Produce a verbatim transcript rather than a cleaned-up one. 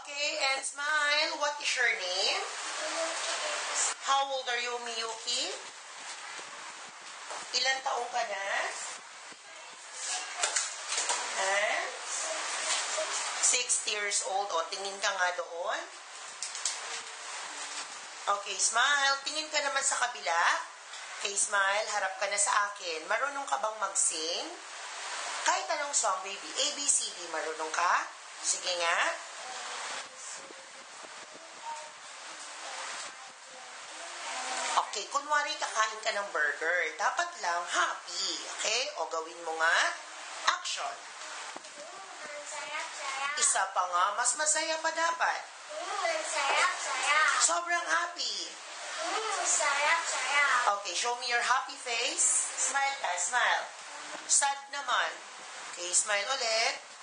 Okay, and smile. What is your name? How old are you, Miyuki? Ilan taong ka na? Eh? Six years old. O, tingin ka nga doon. Okay, smile. Tingin ka naman sa kabila. Okay, smile. Harap ka na sa akin. Marunong ka bang mag-sing? Kahit anong song, baby. A, B, C, D. Marunong ka? Sige nga. Okay, kunwari kakain ka ng burger. Dapat lang happy. Okay? O gawin mo nga. Action. Isa pa nga. Mas masaya pa dapat. Sarap-sarap. Sobrang happy. Sarap-sarap. Okay, show me your happy face. Smile ka, smile. Sad naman. Okay, smile ulit.